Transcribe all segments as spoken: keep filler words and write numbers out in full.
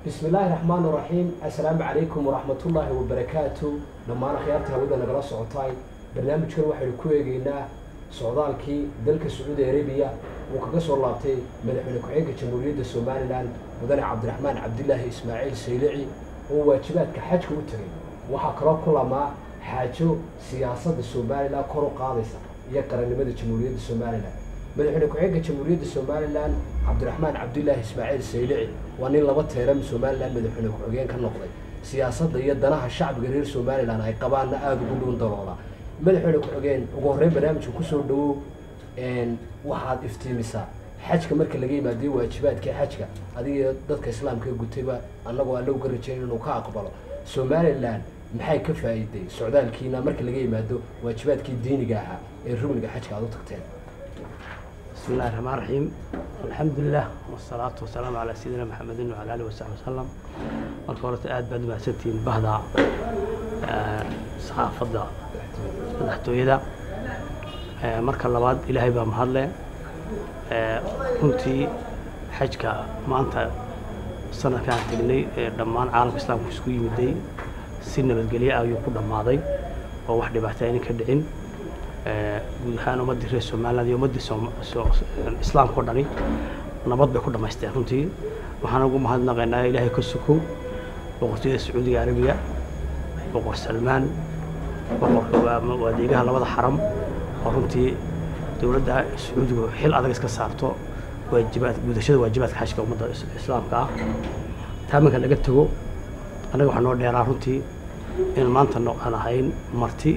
بسم الله الرحمن الرحيم. السلام عليكم ورحمة الله وبركاته. لما أنا خيارتها وده نقرأ صعوتاي برنامج كل واحد كوي جينا سعودالكي دلك السعودية العربية وكقص والله مدحنا كحيك جمهورية الصوماليلاند مدن عبد الرحمن عبد الله إسماعيل سيلعي هو شباب كحاج كوتري وحكرا كل ما حاجو سياسة الصوماليلاند كرو قاضية يقرأ لمدة جمهورية الصوماليلاند مدحنا كحيك جمهورية الصوماليلاند عبد الرحمن عبد الله إسماعيل سيلعي وأن لبض تيرم الصوماليلاند مدحنا كحيكين كنقضي سياسة يدناها الشعب غير الصوماليلاند أي قبائلنا آذ كلهم ضلولا مدحنا كحيكين وقهرين برنامج كسر دو إن واحد افتيمسا حجك مركز لقي ما دي واجبات كحجك هذه ضدك إسلام كجوتيبا أنا قال لو قريتين إنه كأقبله الصوماليلاند محي كفايدة السعودية كينا مركز لقي ما دو واجبات كديني جاها الروم اللي حجك هذا تقتين. بسم الله الرحمن الرحيم. الحمد لله والصلاة والسلام على سيدنا محمد وعلى آله وصحبه وسلم. والكورة آد بعد ما ستين بهذا صحافة مدحتويدا مركز لباد إلهي بمهله كنتي حجك ما أنت السنة كانت تجني دمان عالم الإسلام كسكوي مدي سنة بالجلية أو يكون دماضي أو واحد بعتين كدعين gudahaan ummadii reer Soomaaliland iyo ummadii Islaam ku dhani nabad bay ku dhameysteen runtii waxaan ugu mahadnaqaynaa Ilaahay ka suko boqortooyada Sacuudiga Arabiga boqor Salmaan boqorka waadigaha labada xaram oo runtii dawladda Sacuudiga xil adag iska saarto waajibaad gudashada waajibaadka xajka ummadda Islaamka ah taamanka laga tago anaga waxaan noo dheeraa runtii in maanta aan ahayn marti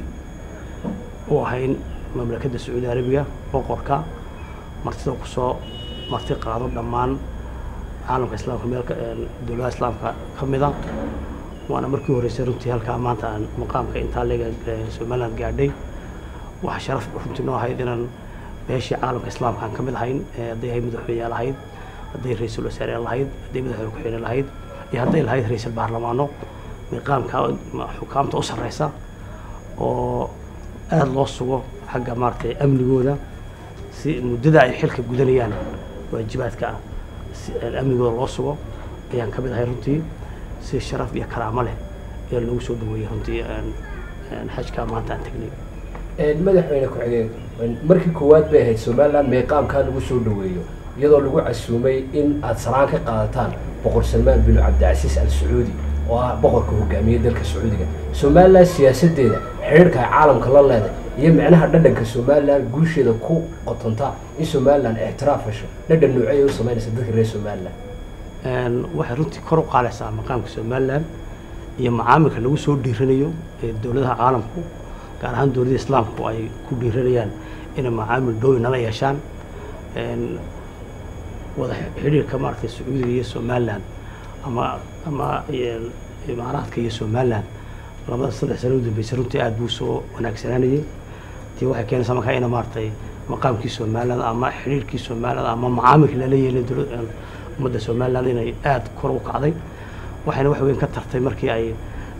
وهين مملكة السعودية العربية وقركا مرتين قصو مرتين قاضي دمان عالم الإسلام كمية الدولة الإسلام كمية وأنا مركي ورسالتي هالكامان عن مقام كإنتاج سومالند قاعدين وحشرف بحمتنا هيدنا بهالشي عالم الإسلام كان كمية هين ده هي مدحوية الهيد ده رئيس الوزراء الهيد ده مدحوية كحين الهيد يهدي الهيد رئيس البرلمان مقام كحكام أسر رئيسة و aad loo sugo xagga maartay amnigooda si muddada ay xilka gudanayaan waajibaadka ah si amnigooda loo sugo ayaan ka mid ahay runtii si sharaf iyo karaamo leh ee lagu soo dhaweeyay runtii aan xajka maanta aan tagnay ee madaxweyne ku xigeen markii koowaad bay ahayd Soomaaliland meeqaamka lagu soo dhaweeyo iyadoo lagu casuumay in aad saraan ka qaadataan boqor Salmaan bin Cabdilcasiis Al Sacuudi oo ah boqorka hogaamiye dalka Sacuudiga Soomaaliland siyaasadeeda xiriirka caalamka la leedahay iyo macnaha dhadhanka Soomaaliland guusheeda ku qotonta in Soomaaliland ixtiraafasho dhadhan nuucay oo sameynaysa dadka reer Soomaaliland een waxa runtii kor u qaalaysaa maqaamka Soomaaliland iyo macaamilka lagu soo dhiiranayo ee dawladaha caalamku gaar ahaan dawladda Islaamku ay ku dhiiranayaan in macaamil dhow nala yeeshaan een wada xiriirka maartay Sacuudiga iyo Soomaaliland ama ama imaaraadka iyo Soomaaliland labada saddex sano u dambeysay runtii aad buu soo wanaagsanaaday tii waxay keenaysaa markaa in maartay maqaamkii Soomaaliland ama xiriirkii Soomaaliland ama macaamilka la leeyahay dawladda ummadda Soomaaliland inay aad kor u kacday waxayna wax weyn ka tartay markii ay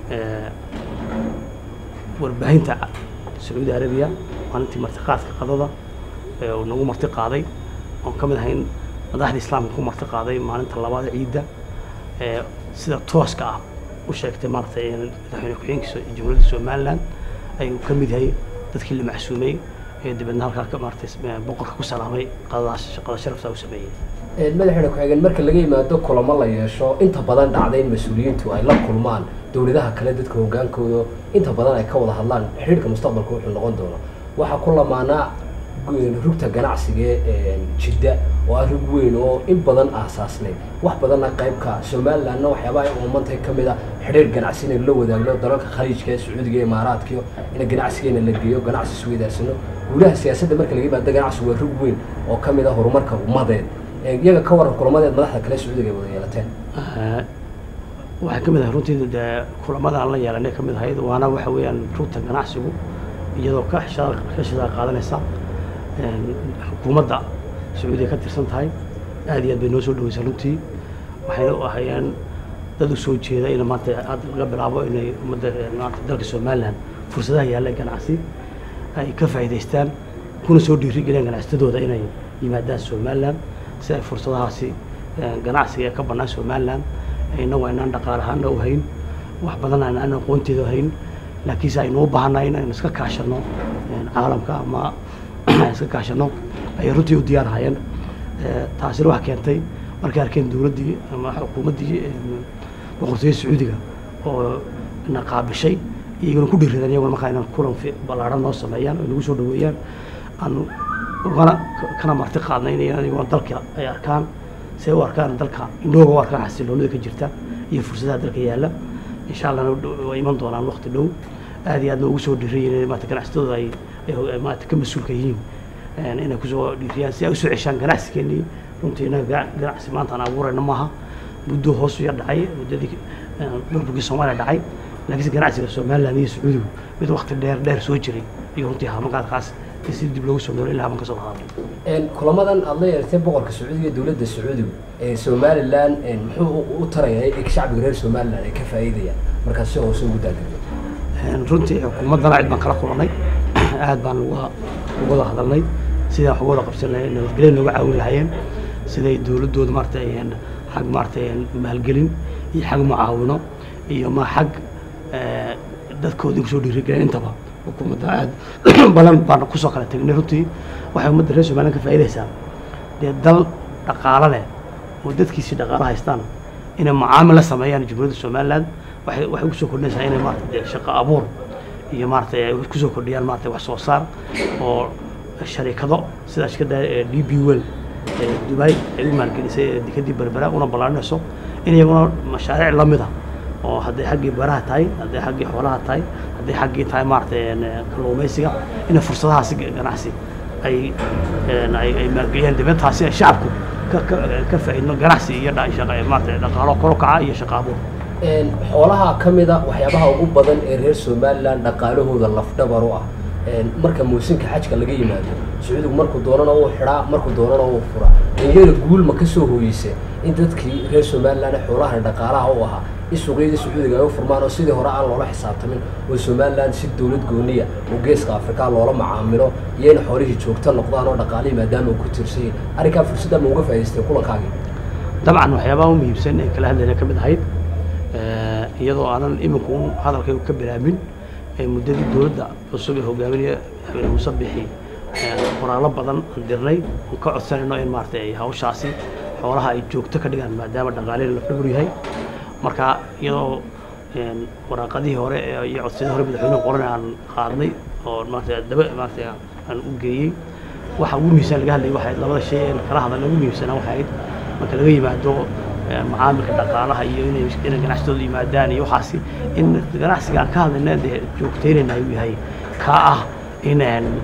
warbaahinta Sacuudi Arabiya maalintii martiqaadka qadada oo nagu martiqaaday oo ka mid ahayn madaxda Islaamka ku martiqaaday maalinta labaad ciidda ee sida tooska ah وشكت مرتين الحين كحين جمهورية الصوماليلاند أي وكمل هي تذكر المحسومي دبنا هالك مرتين بقر كوسلامي قضاش قضاش شرف سو سبعين. المدحنا كحين مركز لقي ما دو كل ما الله يشوا أنت بدن عدين مسؤولين تو أي لا كل مان دولتها كلادت كوجان كودو أنت بدن أي كوضح هالان حريرك مستقبل كوح اللغون دولا واحد كل ما أنا ركتة جناعسية جدة وأرجوين أو إن بدن أساسني واحد بدن قريبك شمال لأنه حياة ومنطقة كمية حرير جناعسين اللي هو ده اللي درك خليج كيس سعودية إمارات كيو إن جناعسين اللي جيو جناعس السويد سنو وله سياسة مركز اللي جيبها ده جناعس وأرجوين أو كمية هو مركز وماذا يجا كور كل ماذا ملاحظة كلا سعودية ويلتين واحد كمية روتي ده كل ماذا الله يلا كمية هيد وأنا وحويان روتا جناعسه يجوا كحشة كحشة قادنا الساعة حكومة السعودية كتير هاي هذه بينوسو دوسلوتي وحين أحيان دادو سوتشي إذا ما تعاد قبل عبوا إنه مدة ما تدرك Soomaaliland فرصة هي اللي كان عسي هاي كفاية ديستان كون سودي رجلين كان عستدو ده إنه يمدان Soomaaliland سأ فرصة هاسي كان عسي كبرنا Soomaaliland innagu aynaan dhaqaale ahaana u hayn wax badan aynaan aqoonteeda hayn laakiinse aynu u baahannahay inaynu iska kaashano caalamka ama iska kaashano ayay runtii u diyaar hayeen taasina wax keentay markay arkeen dowladdii ama xukuumaddii boqortooyada sacuudiga oo na qaabishay iyaguna ku dhiiradeen iyaguna markaa inaan kulan ballaaran noo sameeyaan oo nagu soo dhaweeyaan aan ugana kana marti qaadnay in iyaguna dalka ay arkaan si ay u arkaan dalka indhooga u arkaan xasiloonida ka jirta iyo fursadaha dalka yaalla insha allahna way iman doonaan waqti dhow aad iyo aadna ugu soo dhiirayeen maanta ganacsatadooda ay maanta ka mas-uulka yihiin inay kusoo dhiiriyaan si ay usoo ceshaan ganacsigeenii runtii innaga ganacsi maanta aan abuurayna maaha muddo hoos u yar dhacay muddadii burburkii soomaaliya dhacay laakiinse ganacsiga somaliland iyo sacuudigu mid waqti dheer dheer soo jiray iyo runtii hamankaadkaas si dib loogu soo noolay ilaa haman ka soo qaaday kulamadan aad la yeertay boqorka sacuudiga iyo dowladda sacuudigu ee somaliland muxuu u tarayay ee shacbiga reer somaliland ay ka faa'iidayaan markaas si hoose ugu daadegay runtii xukuumaddana cid baan kala kulannay aad baan uga wada hadalnay sidaan wax uga wada qabsan lahayn nabadgelyo nooga caawin lahaayeen siday dowladdooda maaragtay xag maaragtay maalgelin iyo xag mucaawino iyo ma xag dadkoodii kusoo dhiirigelin intaba xukuumadda aad balan baan kusoo kala tegnay runtii waxay ummadda reer somaliland ka faa'iidaysaa dee dal dhaqaalo leh oo dadkiisii dhaqaalo haystaan inay mucaamil la sameeyaan jamhuuriyadda somaliland waxay waxay kusoo kordhinaysaa inay maaragtay shaqo abuur iyo maaragtay ay kusoo kordhiyaan maaragtay wax soo saar oo sharikado sida shirkadda d b well ee dubai ay u maalgelisay dekadii berbera una ballaarinayso in iyaguna mashaariic la mid ah oo hadday xaggii beeraha tahay hadday xaggii xoolaha tahay hadday xaggii tahay maaragtay kalluumaysiga inay fursadahaasi ganacsi ay ay maalgeliyaan dibadtaasi ay shacabku ka faa'iidno ganacsi iyo maaragtay dhaqaalo kor u kaca iyo shaqo abuur xoolaha ka mid a waxyaabaha ugu badan ee reer somaliland dhaqaalahooda lafdhabar u ah marka muusinka xajka laga yimaado sacuudigu markuu doonana uu xidhaa markuu doonana uu furaa iyada guulma ka soo hooyeysa in dadkii reer somaliland xoolaha dhaqaalaha u ahaa in suuqyada sacuudiga ay u furmaan oo sidii hore aan loola xisaabtamin oo somaliland si dowlad gooniya oo geeska afrika loola macaamilo iyo in xoolihii joogto noqdaan oo dhaqaalihii maadaama uu ku tiirsan yahay arrinkaa fursadda ma uga faa'iidaystay kulankaagii dabcan waxyaabaha u muhiimsan ee kala hadlayna ka mid ahayd iyadoo aanan iminku hadalkaygu ka bilaabin muddadii dowladda cusub ee hogaaminaya madaxweyne muuse bixi qoraallo badan aan dirnay aan ka codsanayno in maaragtay ay hawshaasi xoolaha ay joogto ka dhigaan maadaama dhaqaalihi lafdhabar yahay marka iyadoo waraaqadihii hore iyo codsiyadii hore madaxweynuhu qoran aan qaadnay oo maaragtay daba maaragtay aan u geeyey waxa ugu muhiimsan laga hadlayay waxay labada shay ee kala hadalna ugu muhiimsanaa waxay ahayd marka laga yimaado macaamilka dhaqaalaha iyo inay inay ganacsatooda yimaadaan iyo waxaasi in ganacsiga aan ka hadlayna dee joogtaynayna ayuu yahay kaa ah in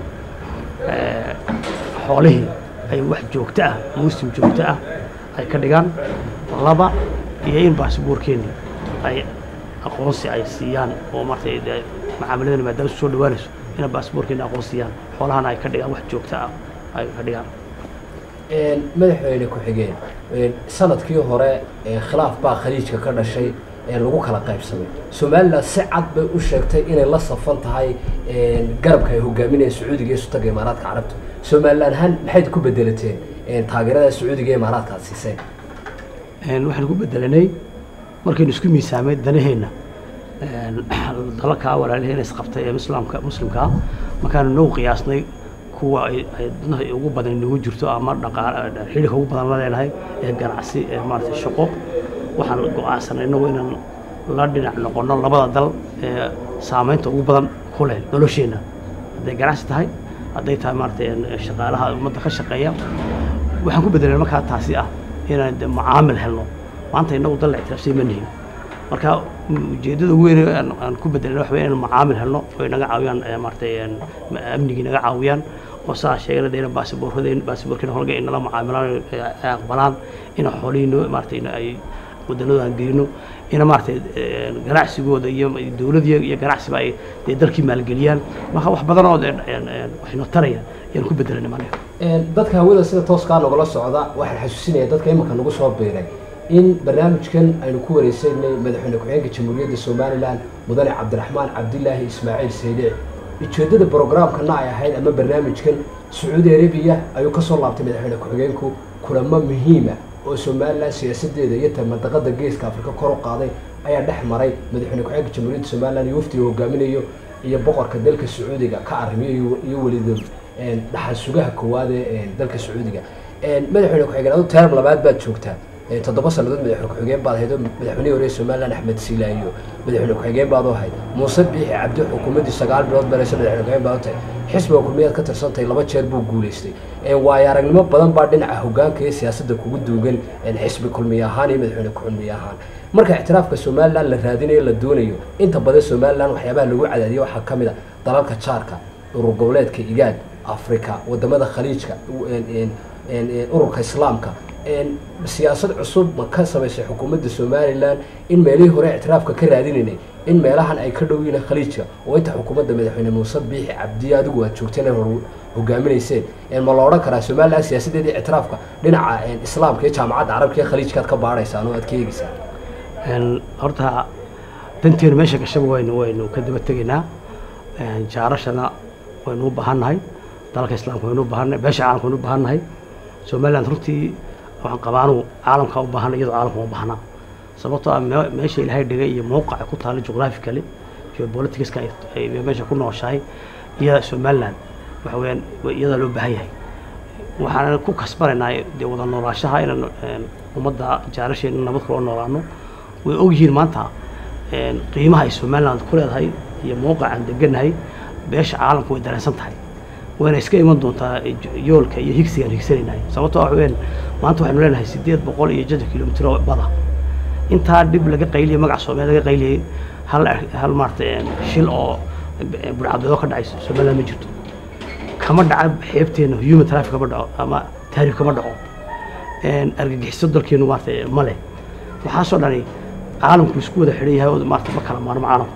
xoolihii ay wax joogto ah muusim joogto ah ay ka dhigaan laba iyo in baasboorkeeni ay aqoonsi ay siiyaan oo martay macaamiladana maadaama soo dhawaanayso inay baasboorkeeni aqoon siiyaan xoolahana ay ka dhigaan wax joogto ah ay ka dhigaan madaxweyne ku-xigeen sanadkii hore khilaaf baa khaliijka ka dhashay lagu kala qaybsamay somaliland si cad bay u sheegtay inay la safan tahay garabka ay hogaaminayaan sacuudiga iyo sutaga imaaraadka carabta somaliland ahaan maxayd ku bedelateen taageerada sacuudiga iyo imaaraadka aad siiseen waxaan ku bedelanay markaynu isku miisaamay danaheenna dalalkaa walaalaheena isqabtay ee islaamka muslimkaa markaanu noo qiyaasnay kuwa ay ugu badan inagu jirto ama dhaqaale xilliga ugu badan la leenahay ee ganacsi ee maaragtay shaqo waxaan go'aansanay inagu inaan la dhinac noqono labada dal ee saamaynta ugu badan ku leh nolosheenna hadday ganacsi tahay hadday tahay maaragtay shaqaalaha ummadda ka shaqeeya waxaan ku bedelay markaa taasi ah inaan macaamil helno maanta inagu dal la ictiraafsay ma nihin marka ujeeddada ugu weyn aan ku bedelay waxa weeye inaan macaamil helno oo naga caawiyaan maaragtay amnigii naga caawiyaan oo saa sheegana deena baasboorkadeen baasboorkina holga inala macaamilaan ay aqbalaan ina xoolihiino maaragtay ay waddanada aan geyno ina maaragtay ganacsigooda iyo dowladda iyo ganacsiba ay dee dalkii maalgeliyaan marka wax badan oo waxaynu taraya ayaan ku bedelanay maaniga dadka hawada sida tooskaa nagula socda waxaan xasuusinaya dadka iminka nagu soo biiray in barnaamijkan aynu ku wareysanay madaxweyne ku-xigeenka jamhuuriyadda somaliland mudane cabdiraxmaan cabdilaahi ismaaciil saydic ujeeddada programkana ay ahayd ama barnaamijkan sacuudi arabiya ayuu ka soo laabtay madaxweyne ku-xigeenku kulamo muhiima oo Somaliland siyaasadeeda iyo mantiqada geeska Afrika kor u qaaday ayaa dhex maray madaxweyne ku-xigeenka Jamhuuriyadda Somaliland iyo wafdi hogaaminayo iyo boqorka dalka Sacuudiga ka arrimiyo iyo walido een dhaxal sugaha koowaad ee dalka Sacuudiga een madaxweyne ku-xigeenka term labaad baad joogtaa toddoba sanadood madaxweyne ku-xigeen baad haydo madaxweyne hore Somaliland Axmed Silaayo madaxweyne ku-xigeen baad u hayd Muuse Biixi Cabdi xukuumadii sagaal bilood bareysay madaxweyne ku-xigeen baad u tahay xisbiga kulmiyeed ka tirsantay laba jeer buu guuleystay ee waaya aragnimo badan baa dhinaca hoggaanka iyo siyaasadda kugu duugan in xisbi kulmiye ahaan iyo madaxweyne ku-xigeen ahaan marka ictiraafka Somaliland la raadinayo la doonayo inta badan Somaliland waxyaabaha lagu cadaadiyo waxa kamid ah dalalka jaarka urur goboleedka igaad Afrika wadamada khaliijka een een ururka islaamka een siyaasad cusub ma ka sameysay xukuumadda Somaliland in meelihii hore ictiraafka ka raadinayay in meelahan ay ka dhowyiin khaliijka oo inta xukuumadda madaxweyne Muuse Biixi Cabdi adigu aad joogteen hogaaminayseen in ma loo oran karaa Somaliland siyaasadeeda ictiraafka dhinaca islaamka iyo jaamacadda carabka ee khaliijka ka baaraysaan oo aad ka eegisaan een horta danteenu meesha ka shaqo waynu waynu ka daba tageynaa een jaarashana waynu u baahannahay dalka islaamka waynu u baahannahay beesha caalamka waynu u baahannahay Somaliland runtii waxaan qabaanu caalamka u baahan iyadoo caalamka u baahnaa sababtoo ah meesha ilaahay dhigay iyo mowqaca ku taala geographically geopoliticska ay meesha ku nooshahay iyo Somaliland waxa weeyaan iyada loo baahan yahay waxaan ku kasbanaynaa dee wada noolaashaha in ummadda jaarasheena nabad ku noolaano way ogyihiin maanta een qiimaha ay Somaliland ku leedahay iyo mowqaca deganahay beesha caalamku way dareensan tahay وأنا إسكاي من دون تا يول كي يهكسي يهكسي لنا سبتوا عوين ما أنتوا حنو لنا هالسديد بقول يجد كيلومتر بضع أنت هادب لقى قيلي مقع صوبي لقى قيلي هل هل مرتين شيل أو بعد ذاك العيس سبلا مجد كمان دعب حيبتين هيوم ترافيك بدأ أما تعرف كمان دعو إن أرجع يصدر كينو مرتين ماله وحصل يعني عالم كسكود حريه هذا مرتين بكرة مر معنا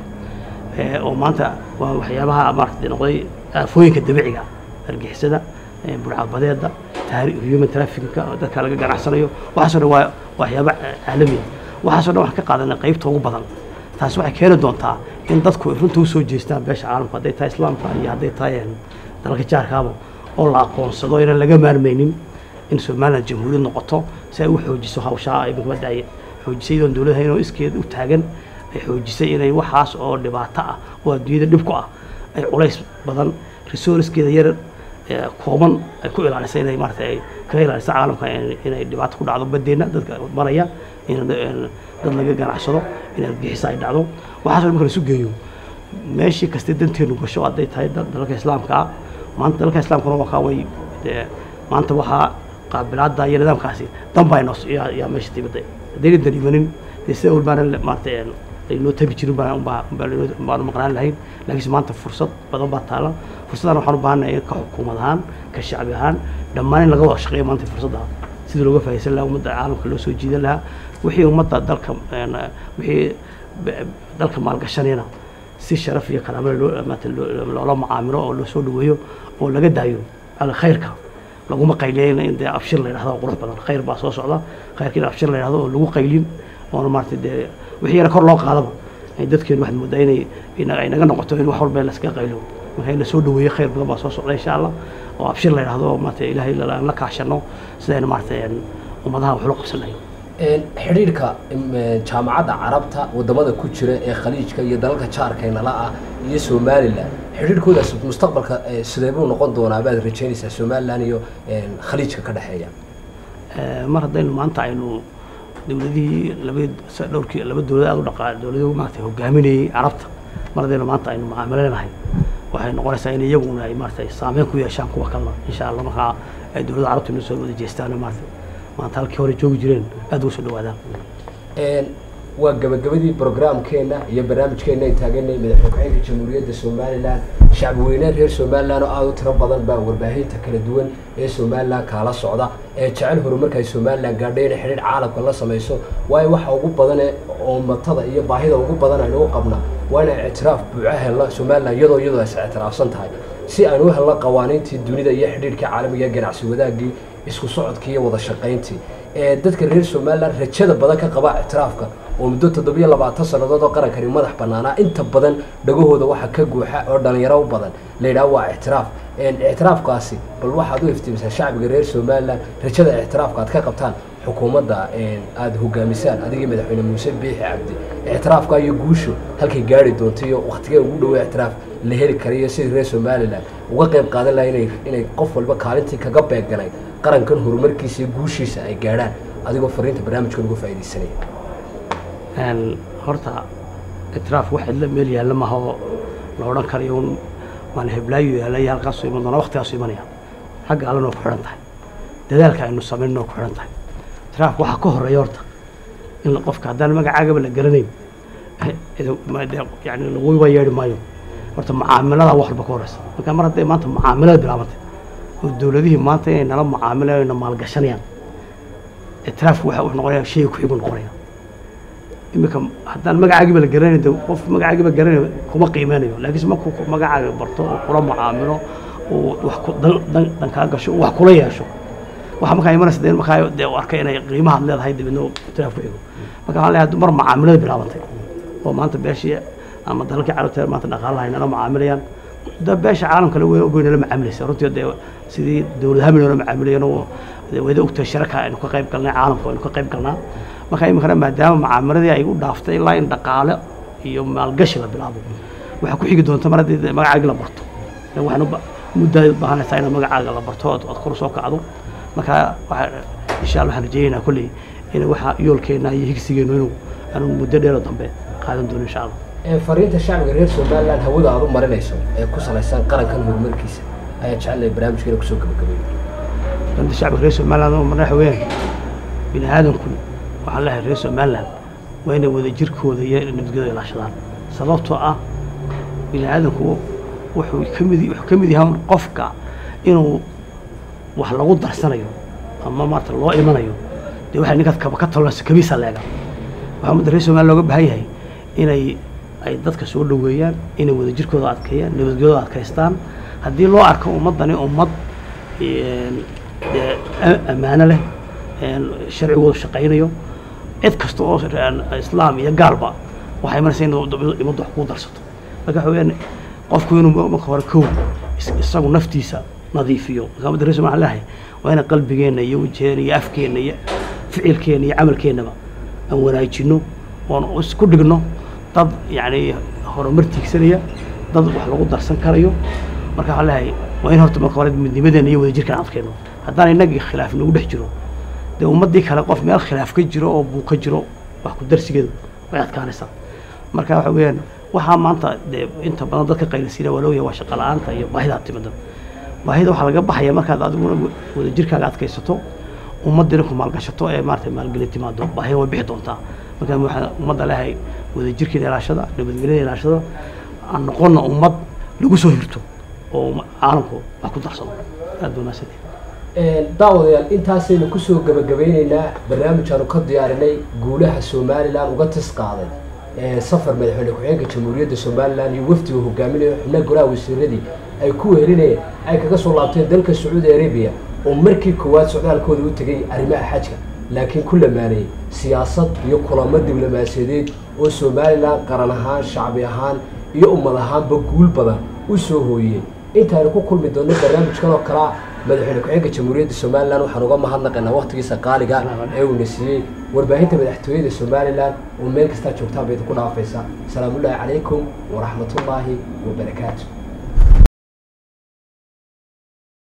وما أنت وحيابها مرتين نقضي فوينك الدبيعة أرجع سدا برعاد بديدا تاريخ هيوم ترافيك ذاك لقى جرح سنيو وحصل وحيابها عالمي وحصل واحد كقاعدنا قيب توقف بدل تاسوع كير دونتا إن dadku runtu soo jeestaan beesha caalamka haday tahay islaamka iyo haday tahay dalka jaarkaaba oo la aqoonsado in laga maarmeynin in Soomaaliya jamhuuriyad noqoto si ay u xoojiso hawsha ay midbaday xoojisay dowladda inuu iskeed u taagan ay xoojisay inay waxaas oo dhibaato ah oo adduunyada dhib ku ah ay culays badan resource-keeda yar kooban ay ku ilaalisay inay martay ka ilaalisay caalamka inay dhibaato ku dhacdo badeena dadka maraya in dad laga ganacsado in argixis ay dhacdo waxaas marka la isu geeyo meeshii kasta danteenu gasho haday tahay dalka islaamka maanta dalka islaamka waa ka way maanta waxa qaabilaada iyo nidaamkaasi dambayno ya meeshii tibada deerin dariimanin sida uu baaran maartay ay loo tabi jirin baan baan maqnaan lahayn laakiin maanta fursad badan baa taala fursadan waxaan u baahanahay ka xukuumadahan ka shacbi ahaan dhammaan laga wada shaqeeyo maanta fursadda sidii looga faa'iideysan lahaa ummadda caalamka loo soo jiidan lahaa wixii ummadda dalka wixii dalka maalgashanayna si sharaf iyo karaamo loo maanta loo macaamilo oo loo soo dhaweeyo oo laga daayo al khayrka laguma qayleeyna in afshir la yiraahdo qurux badan khayr baa soo socda khayrkiina afshir la yiraahdo oo lagu qaylin oo maartay wixii yar kor loo qaadaba ay dadkeenu wax moodaa inay inay naga noqoto in wax walba la iska qaylo waxay la soo dhaweeyay khayr badan baa soo socda insha Allah oo afshir la yiraahdo maartay ilaahay la kaashano sidayna maartay ummadaha wax loo qabsanayo een xiriirka jaamacadda carabta wadamada ku jira ee khaliijka iyo dalalka jaarkayna la ah iyo Somaliland xiriirkooda mustaqbalka sidee buu noqon doonaa baad rajaynaysaa Somaliland iyo khaliijka ka dhaxeeya ee mar hadaynu maanta aynu dawladii laba dhowrkii laba dawlad u dhaqaa dawladdu maanta hogaaminayay carabta mar hadaynu maanta aynu macaamilaynahay waxay noqonaysaa in iyaguna ay maartay saameyn ku yeeshaan kuwa kale insha Allah marka ay dawladda carabta inuu soo wada jeestaan maartay maanta halkii hore joogi jireen aad u soo dhawaadaan een waa gabagabadii barnaamijkeena iyo barnaamijkeena ay taaganay madaxweynaha Jamhuuriyadda Somaliland shacab weynaha reer Somaliland oo aad u tiro badan baa warbaahinta kala duwan ee Somaliland kala socda ee jecel horumarka ay Somaliland gaadheen xiriir caalamka la sameeyso way waxa ugu badan oo ummatada iyo baahida ugu badan ay u qabna waa in ictiraaf buuxa la Somaliland iyadoo iyadoo ay ictiraafsan tahay si aan u helno qawaaniintii dunida iyo xiriirka caalamiga ee ganacsi wadaagii isku socodkii iyo wada shaqayntii ee dadka reer Somaliland rajada badan ka qaba ictiraafka oo muddo toddoba iyo labaatan sanadood oo qaranka madax banaana inta badan dhagahooda waxa ka guuxa oo dhalinyaro u badan leeyahay waa ictiraaf een ictiraafkaasi bal waxa uu iftiimisa shacbiga reer Somaliland rajada ictiraafka aad ka qabtaan xukuumadda aada hogaamisaan adigii madaxweyne muuse biixi cabdi ictiraafka iyo guushu halkay gaari doonto iyo waktigee ugu dhawey ictiraaf la heli karayo sidii reer somalilan uga qayb qaadan laha inay inay qof walba kaalintii kaga beeganay qarankan horumarkiisa iyo guushiisa ay gaadhaan adigoo fariinta barnaamijkan uga faa'iidaysanaya horta ictiraaf wax cidla meel yaalla maaha oo la odhan karayo un waan heblaayo yaallaya halkaasuu iman doona waktigaasuu imanaya xagga alle noo ku xidhan tahay dadaalka aynu samayn noo ku xidhan tahay ictiraafka waxaa ka horreeya horta in qofka haddaan magacaagaba la garanayn yani laguba yeedhi maayo horta mucaamilada wax walba ka horeysa marka mar hadday maanta mucaamilada bilaabantay oo dowladihii maanta inay nala mucaamilayaan na maalgashanayaan ictiraafku waxa uu noqonaya shay ku xigu noqonaya imika haddaan magacaagiba la garanayn qof magacaagiba garanayo kuma qiimeynayo laakiinse markuu magacaaga barto oo kula mucaamilo oo wax ku dan dan kaa gasho wax kula yeesho waxa markaa imanaysa dee markaa dee u arkay inay qiimahaad leedahay dibadna ictiraaf ku xigo marka waxaan leeyahay mar mucaamilada bilaabantay oo maanta beeshii ama dalalkii carabta maanta dhaqaalaha inala mucaamilayaan da beesha caalamka la weyn ogoynala macaamilaysa runtii dee sidii dowladaha miloola macaamilayeen oo wada ogtahay sharaka aynu ka qayb galnay caalamka aynu ka qayb galnaa marka iminkana maadaama mucaamiladii ay u dhaaftay ilaa in dhaqaale iyo maalgashi la bilaabo waxaa ku xigi doonta mar haddii magacaagi la barto waxaanu muddaa baahanaysaa in magacaaga la barto ood kor soo kacdo marka insha allah waxaan rajaynaynaa kolley in waxa yoolkeena iyo higsigeenu inuu aanu muddo dheero dambe qaadan doono insha allah fariinta shacbiga reer somaliland hawada aad u marinayso ee ku salaysan qarankan horumarkiisa ayaa jecellay barnaamijkeena kusoo gabagabeeyey fariinta shacbiga reer somaliland oo madax weyn bini aadanku waxaan leeyahay reer somaliland waa inay wadajirkooda iyo nabadgelyada ilaashadaan sababtoo ah bini aadanku wuxuu ka mid wuxuu ka mid yahay qofka inuu wax lagu darsanayo ama maarta loo imanayo dee waxay ninkaad kaba ka talanayso kabiisa leega waxaa ummadda reer somaliland looga baahan yahay inay ay dadka soo dhaweeyaan inay wadajirkooda adkeeyaan nabadgelyada adkaystaan haddii loo arko ummaddani ummad ammaano leh sharcigooda shaqaynayo cid kasta oo islaam iyo gaalba waxay imanaysaa in ummadda wax kuu darsato marka waxa weyaan qofku inuu marka hore kow isagu naftiisa nadiifiyo marka ummadda reer somaliland leeyahay waa ina qalbigeenna iyo wajheena iyo afkeenna iyo ficilkeenna iyo camalkeennaba aan wanaajino oon isku dhigno dad yani horumar tiigsanaya dad wax lagu darsan karayo marka waxaan leeyahay waa in horta marka hore midnimadeena iyo wadajirkaan adkeyno haddaan inagii khilaaf nagu dhex jiro dee ummaddii kale qof meel khilaaf ka jiro oo buu ka jiro wax ku darsigeedu way adkaanaysaa marka waxa weeyaan waxaa maanta dee inta badan dadka qaylasiina waa looyahay waa shaqo la-aanta iyo baahidaa timadan baahida waxaa laga baxaya markaad adiguna wadajirkaaga adkaysato ummaddina ku maalgashato ee maarata maalgelin timaado baahida way bixi doontaa marka waxaa ummadda leeyahay wadajirkeeda ilaashada nabadgelyada ilaashada aan noqonna ummad lagu soo hirto oo caalamku wax ku darsado aad baa maasante daawadayaal intaasaynu kusoo gabagabeynaynaa barnaamij aanu ka diyaarinay guulaha somaliland uga tis qaaday safar madaxweyne ku-xigeenka jamhuuriyadda somaliland iyo wafdiga hogaaminayo xubnaha golaha wasiiradii ay ku wehelinayeen ay kaga soo laabteen dalka sacuudi arabiya oo markii koowaad socdaalkooda u tegay arrimaha xajka laakiin ku lamaanayay siyaasad iyo kulamo diblomaasiyadeed oo somaliland qaran ahaan shacbi ahaan iyo ummad ahaanba guul badan u soo hooyeen intaanu ku kulmi doonno barnaamijkan oo kalea madaxweyne ku-xigeenka jamhuuriyadda somaliland waxaan uga mahadnaqaynaa waqtigiisa qaaliga ee uuna siiyey warbaahinta madaxtooyada somaliland oo meel kastaa joogtaan bay idinku dhaafaysa salaamullaahi calaykum waraxmatullaahi wabarakaatu